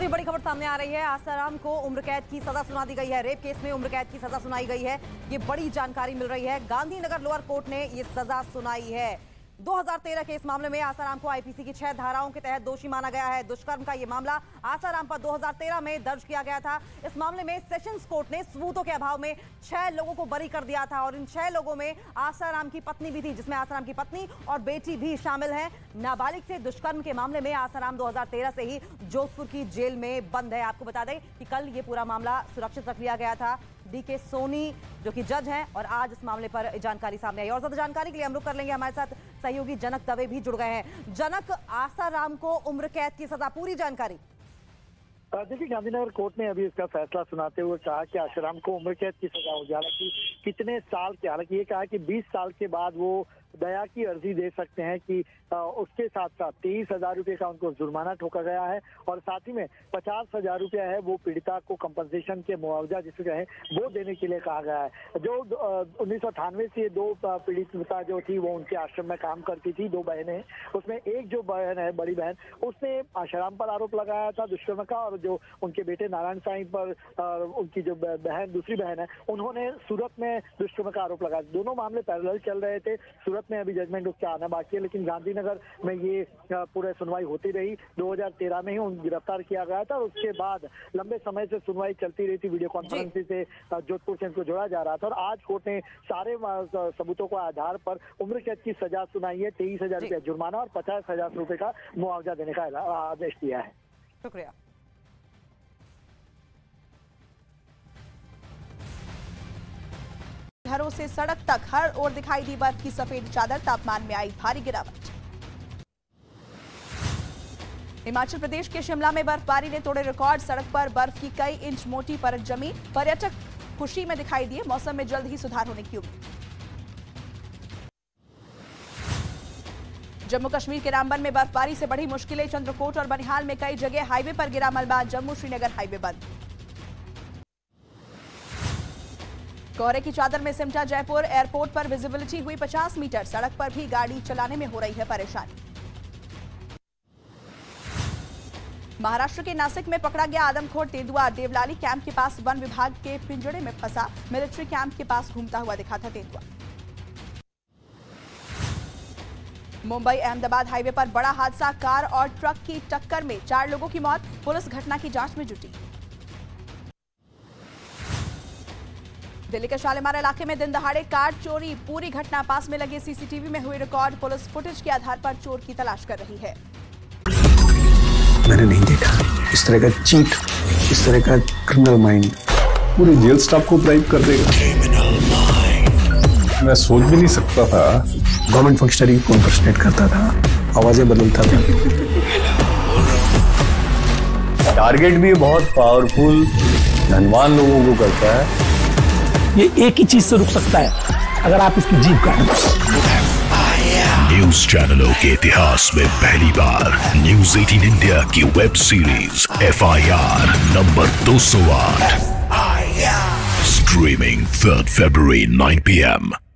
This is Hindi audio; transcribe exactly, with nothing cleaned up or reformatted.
बड़ी खबर सामने आ रही है। आसाराम को उम्र कैद की सजा सुना दी गई है। रेप केस में उम्र कैद की सजा सुनाई गई है। ये बड़ी जानकारी मिल रही है। गांधीनगर लोअर कोर्ट ने ये सजा सुनाई है। दो हज़ार तेरह के इस मामले में आसाराम को आईपीसी की छह धाराओं के तहत दोषी माना गया है। दुष्कर्म का ये मामला आसाराम पर दो हज़ार तेरह में दर्ज किया गया था। इस मामले में सेशंस कोर्ट ने सबूतों के अभाव में छह लोगों को बरी कर दिया था और इन छह लोगों में आसाराम की पत्नी भी थी, जिसमें आसाराम की पत्नी और बेटी भी शामिल है। नाबालिग से दुष्कर्म के मामले में आसाराम दो हज़ार तेरह से ही जोधपुर की जेल में बंद है। आपको बता दें कि कल ये पूरा मामला सुरक्षित रख लिया गया था। डी के सोनी जो कि जज हैं और आज इस मामले पर जानकारी सामने आई। और ज्यादा जानकारी के लिए हम लोग कर लेंगे, हमारे साथ सहयोगी जनक दवे भी जुड़ गए हैं। जनक, आसाराम को उम्र कैद की सजा, पूरी जानकारी। देखिए, गांधीनगर कोर्ट ने अभी इसका फैसला सुनाते हुए कहा कि आसाराम को उम्र कैद की सजा हो जाए। हालांकि कितने साल के, हालांकि ये कहा कि बीस साल के बाद वो दया की अर्जी दे सकते हैं कि उसके साथ साथ तेईस हजार रुपये का उनको जुर्माना ठोका गया है और साथ ही में पचास हजार रुपया है वो पीड़िता को कंपनसेशन के मुआवजा जिसे कहें वो देने के लिए कहा गया है। जो उन्नीस सौ अठानवे से दो पीड़िता जो थी वो उनके आश्रम में काम करती थी, दो बहनें, उसमें एक जो बहन है, बड़ी बहन, उसने आसाराम पर आरोप लगाया था दुष्कर्म का और जो उनके बेटे नारायण साईं पर उनकी जो बहन, दूसरी बहन है, उन्होंने सूरत में दुष्कर्म का आरोप लगाया। दोनों मामले पैरेलल चल रहे थे। सूरत में अभी जजमेंट उसके आना बाकी है, लेकिन गांधीनगर में ये पूरे सुनवाई होती रही। दो हज़ार तेरह में ही उन गिरफ्तार किया गया था और उसके बाद लंबे समय से सुनवाई चलती रही थी। वीडियो कॉन्फ्रेंसिंग से जोधपुर से इनको जोड़ा जा रहा था और आज कोर्ट ने सारे सबूतों के आधार पर उम्र कैद की सजा सुनाई है। तेईस हजार रुपया जुर्माना और पचास हजार रुपए का मुआवजा देने का आदेश दिया है। शुक्रिया। घरों से सड़क तक हर ओर दिखाई दी बर्फ की सफेद चादर, तापमान में आई भारी गिरावट। हिमाचल प्रदेश के शिमला में बर्फबारी ने तोड़े रिकॉर्ड। सड़क पर बर्फ की कई इंच मोटी परत जमी। पर्यटक खुशी में दिखाई दिए। मौसम में जल्द ही सुधार होने की उम्मीद। जम्मू कश्मीर के रामबन में बर्फबारी से बढ़ी मुश्किलें। चंद्रकोट और बनिहाल में कई जगह हाईवे पर गिरा मलबा। जम्मू श्रीनगर हाईवे बंद। कोहरे की चादर में सिमटा जयपुर। एयरपोर्ट पर विजिबिलिटी हुई पचास मीटर। सड़क पर भी गाड़ी चलाने में हो रही है परेशानी। महाराष्ट्र के नासिक में पकड़ा गया आदमखोर तेंदुआ। देवलाली कैंप के पास वन विभाग के पिंजड़े में फंसा। मिलिट्री कैंप के पास घूमता हुआ दिखा था तेंदुआ। मुंबई अहमदाबाद हाईवे पर बड़ा हादसा। कार और ट्रक की टक्कर में चार लोगों की मौत। पुलिस घटना की जांच में जुटी। दिल्ली के शालीमार इलाके में दिन दहाड़े कार चोरी। पूरी घटना पास में लगे सीसीटीवी में हुई रिकॉर्ड। पुलिस फुटेज के आधार पर चोर की तलाश कर रही है। मैंने नहीं देखा इस तरह का चीट, इस तरह का क्रिमिनल माइंड पूरे जेल स्टाफ को ब्राइब कर देगा। मैं सोच भी नहीं सकता था। गवर्नमेंट फंक्शनरी को इम्पर्सनेट करता था, आवाजें बदलता था। टारगेट भी बहुत पावरफुल, धनवान लोगों को करता है। ये एक ही चीज से रुक सकता है, अगर आप इसकी जीभ काट दो। न्यूज चैनलों के इतिहास में पहली बार न्यूज अठारह इंडिया की web series F I R नंबर दो सौ आठ स्ट्रीमिंग थर्ड फरवरी नाइन पी एम